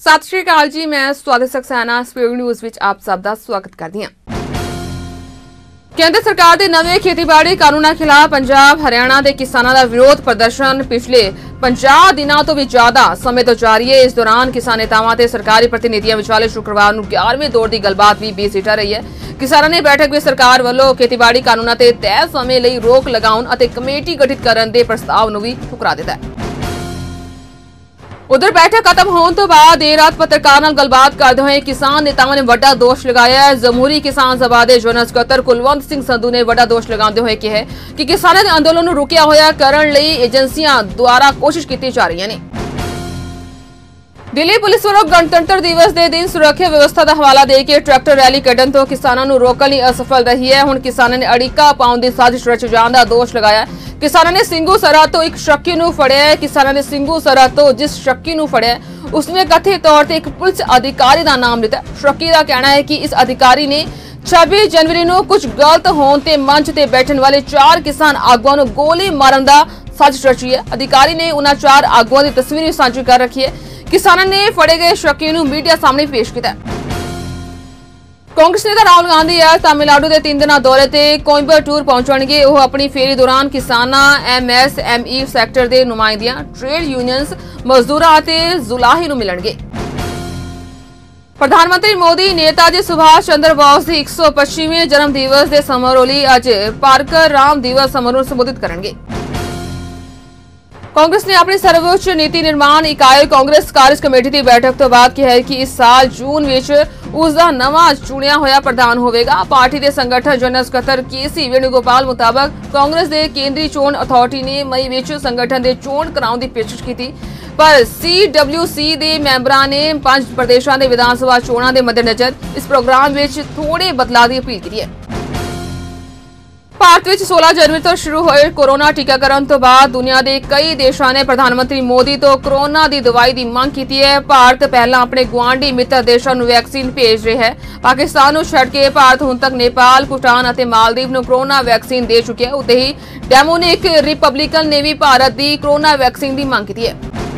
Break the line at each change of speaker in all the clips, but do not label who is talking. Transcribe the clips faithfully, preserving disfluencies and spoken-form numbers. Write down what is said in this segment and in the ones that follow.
ਸਤਿ ਸ਼੍ਰੀ ਅਕਾਲ ਜੀ, ਮੈਂ ਸਵਾਗਤ ਸਕਸੈਨਾ ਸਪੀਡ ਨਿਊਜ਼ ਵਿੱਚ ਆਪ ਸਭ ਦਾ ਸਵਾਗਤ ਕਰਦੀ ਹਾਂ। ਕੇਂਦਰ ਸਰਕਾਰ ਦੇ ਨਵੇਂ ਖੇਤੀਬਾੜੀ ਕਾਨੂੰਨਾਂ ਖਿਲਾਫ ਪੰਜਾਬ ਹਰਿਆਣਾ ਦੇ ਕਿਸਾਨਾਂ ਦਾ ਵਿਰੋਧ ਪ੍ਰਦਰਸ਼ਨ ਪਿਛਲੇ ਪੰਜਾਹ ਦਿਨਾਂ ਤੋਂ ਵੀ ਜ਼ਿਆਦਾ ਸਮੇਂ ਤੋਂ ਜਾਰੀ ਹੈ। ਇਸ ਦੌਰਾਨ ਕਿਸਾਨ ਨੇਤਾਵਾਂ ਤੇ ਸਰਕਾਰੀ ਪ੍ਰਤੀਨਿਧੀਆਂ ਵਿਚਾਲੇ ਸ਼ੁੱਕਰਵਾਰ ਨੂੰ ਗਿਆਰਵੇਂ ਦੌਰ ਦੀ ਗੱਲਬਾਤ ਵੀ ਬੇਸਿੱਟਾ ਰਹੀ ਹੈ। ਕਿਸਾਨਾਂ ਨੇ ਬੈਠਕ ਵਿੱਚ ਸਰਕਾਰ ਵੱਲੋਂ ਖੇਤੀਬਾੜੀ ਕਾਨੂੰਨਾਂ ਤੇ ਤੈਅ ਸਮੇਂ ਲਈ ਰੋਕ ਲਗਾਉਣ ਅਤੇ ਕਮੇਟੀ ਗਠਿਤ ਕਰਨ ਦੇ ਪ੍ਰਸਤਾਵ ਨੂੰ ਵੀ ਠੁਕਰਾ ਦਿੱਤਾ ਹੈ। उधर बैठक खत्म होने तो बाद देर रात पत्रकारों नाल गलबात करते हुए किसान नेताओं ने वड्डा दोष लगाया है। जमहूरी किसान सभा के जनरल सकत्तर कुलवंत सिंह संधू ने वड्डा दोष लगाते हुए कहा कि किसानों के अंदोलन नूं रुकिया होया करन लई एजेंसियां द्वारा कोशिश की जा रही है। दिल्ली पुलिस ਵੱਲੋਂ गणतंत्र दिवस के दिन सुरक्षा व्यवस्था का हवाला देके ट्रैक्टर रैली कढ़न तो किसानों को रोकने लई असफल रही है। हुण किसानों ने अड़िका पाउण की साजिश रच जाण का दोष लगाया। किसानों ने ਸਿੰਘੂ सरहद तो एक शक्की नूं फड़िया है। किसानों ने ਸਿੰਘੂ सरहद तो जिस शक्की नूं फड़िया उसने कथित तौर पर एक पुलिस अधिकारी का नाम लिया। शक्की का कहना है कि इस अधिकारी ने छब्बीस जनवरी नूं कुछ गलत होने ते मंच ते बैठण वाले चार किसान आगुआं नूं गोली मारन दा साजिश रची है। अधिकारी ने उन्हां चार आगुआं दी तस्वीर भी साझी कर रखी है। किसानों ने फड़े गए शक्की नूं मीडिया सामने पेश किया। कांग्रेस नेता राहुल गांधी आज तमिलनाडु के तीन दिना दौरे ते कोयंबटूर पहुंचणगे। ਉਹ अपनी फेरी दौरान किसानां M S M E sector के नुमाइंदियां ट्रेड यूनियंस मजदूरां ते जुलाही नूं मिलणगे। प्रधानमंत्री मोदी नेताजी सुभाष चंद्र बोस के एक सौ पच्चीवें जन्म दिवस के समारोह लई अज पार्कर राम दिवस समारोह नूं संबोधित करणगे। कांग्रेस ने अपनी सर्वोच्च नीति निर्माण इकाई कांग्रेस कार्य कमेटी की बैठक तो बाद कहा है कि इस साल जून विच उसका नवा चुनिया होया प्रधान होगा। पार्टी के संगठन जनरल सकत्तर के सी वेणुगोपाल मुताबक कांग्रेस के केंद्रीय चोण अथॉरिटी ने मई विच संगठन के चोण कराने की पेशकश की थी, पर सी डब्ल्यू सी के मैंबरां ने पांच प्रदेशों के विधानसभा चोणों के मद्देनजर इस प्रोग्राम में थोड़े बदलाव की अपील की है। भारत में सोलह जनवरी तो शुरू हुए कोरोना टीकाकरण तो बाद दुनिया के कई देशों ने प्रधानमंत्री मोदी तो कोरोना की दवाई की मांग की है। भारत पहला अपने गुआढ़ी मित्र देशों को वैक्सीन भेज रहा है। पाकिस्तान को छड़ के भारत हुण तक नेपाल, भूटान और मालदीव को कोरोना वैक्सीन दे चुके हैं। उते ही डेमोनिक रिपब्लिकन ने भी भारत की कोरोना वैक्सीन की मांग की है।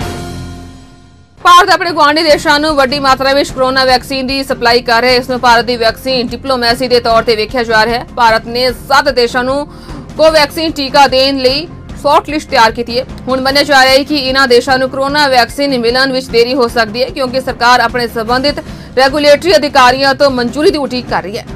भारत अपने गुआढ़ी देशों को वड्डी मात्रा में कोरोना वैक्सीन की सप्लाई कर रहा है। इसमें भारत की वैक्सीन डिप्लोमैसी के तौर पर वेख्या जा रहा है। भारत ने सात देशों को वैक्सीन टीका देने लई शॉर्ट लिस्ट तैयार की है। हुण मन्निया जा रहा है कि इन्हां देशों को कोरोना वैक्सीन मिलन विच देरी हो सकती है, क्योंकि सरकार अपने संबंधित रेगुलेटरी अधिकारियों तो मंजूरी की उड़ीक कर रही है।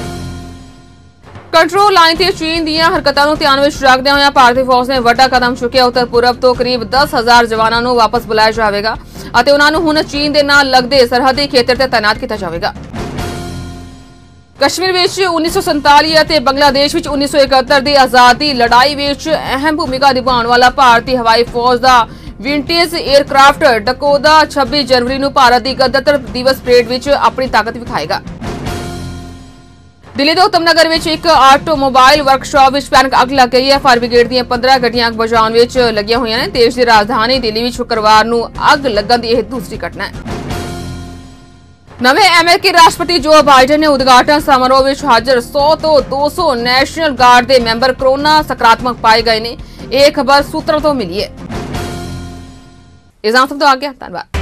कंट्रोल लाइन से चीन दी हरकतों को ध्यान में रखते हुए भारतीय फौज ने वड्डा कदम चुकिया। उत्तर पूरब तो करीब दस हजार जवानों को वापस बुलाया जाएगा ਅਤੇ ਉਹਨਾਂ ਨੂੰ ਹੁਣ ਚੀਨ ਦੇ ਨਾਲ ਲੱਗਦੇ ਸਰਹੱਦੀ ਖੇਤਰ ਤੇ ਤਾਇਨਾਤ ਕੀਤਾ ਜਾਵੇਗਾ। ਕਸ਼ਮੀਰ ਵਿੱਚ उन्नीस सौ सैंतालीस ਅਤੇ ਬੰਗਲਾਦੇਸ਼ ਵਿੱਚ उन्नीस सौ इकहत्तर ਦੀ ਆਜ਼ਾਦੀ ਲੜਾਈ ਵਿੱਚ ਅਹਿਮ ਭੂਮਿਕਾ ਨਿਭਾਉਣ ਵਾਲਾ ਭਾਰਤੀ ਹਵਾਈ ਫੌਜ ਦਾ ਵਿੰਟੇਜ 에ਅਰਕ੍ਰਾਫਟ ਡਕੋਦਾ छब्बीस ਜਨਵਰੀ ਨੂੰ ਭਾਰਤ ਦੀ ਗਣਤੰਤਰ ਦਿਵਸ ਪਰੇਡ ਵਿੱਚ ਆਪਣੀ ਤਾਕਤ ਵਿਖਾਏਗਾ। दिल्ली के उत्तमनगर में एक आटोमोबाइल वर्कशॉप में भयानक अग लग गई है। फायर ब्रिगेड दी पंद्रह गड्डियां अग बुझाने में लगिया हुई हैं। देश की राजधानी दिल्ली में शुक्रवार को अग लगन की यह दूसरी घटना है। नवे अमेरिकी राष्ट्रपति जो बाइडन ने उद्घाटन समारोह में हाजिर सौ तो दो सौ नैशनल गार्ड के मैंबर कोरोना सकारात्मक पाए गए ने। यह खबर सूत्रों तो मिली है। इजाजत तो आ गया, धन्यवाद।